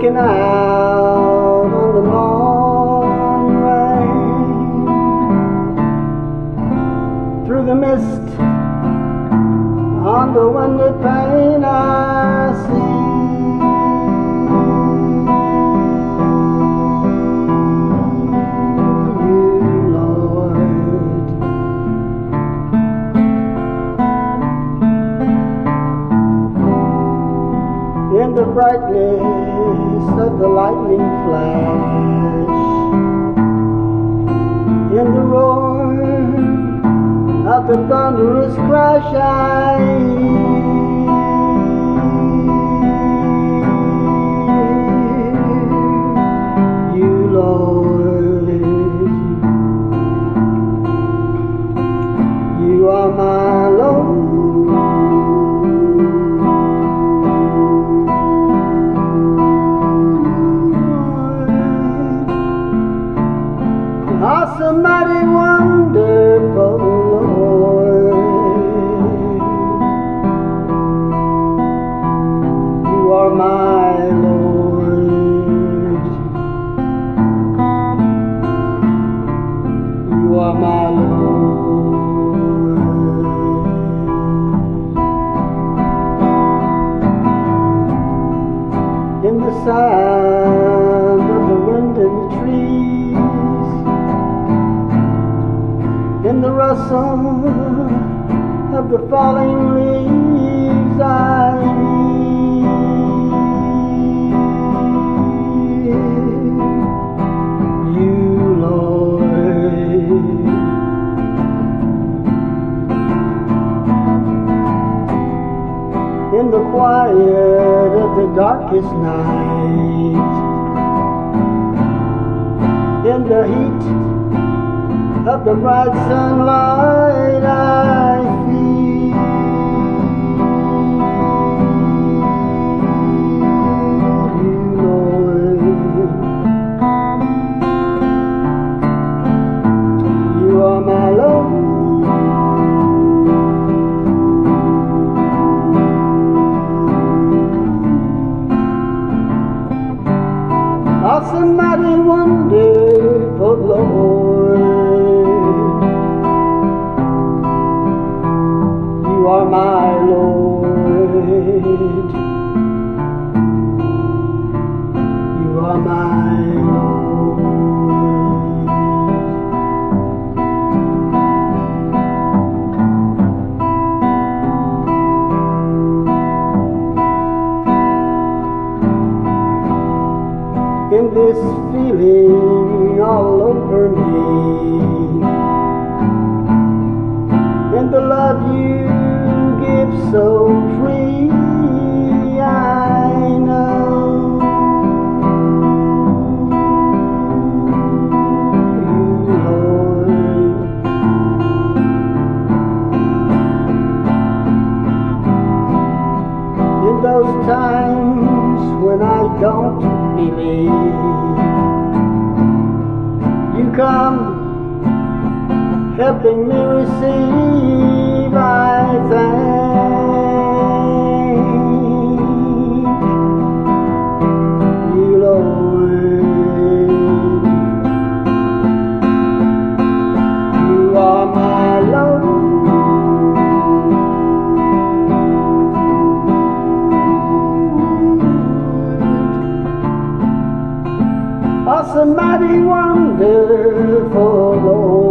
looking out on the morning rain. Through the mist on the window pane I see you, Lord. In the brightness of the lightning flash, in the roar of the thunderous crash, I hear you, Lord. You are my Lord. Awesome, mighty, wonderful Lord. You are my Lord. You are my Lord. In the sound of the wind in the trees, in the rustle of the falling leaves, I hear you, Lord. In the quiet of the darkest night, in the heat of the bright sunlight, I feel you, Lord. You are my Lord. Awesome, mighty, wonderful Lord. You are my Lord. You are my Lord. In this feeling all over me, in the love you give so free, I know you, Lord. In those times when I don't believe, you come helping me receive. I thank you, Lord. You are my Lord. Awesome, mighty, wonderful Lord.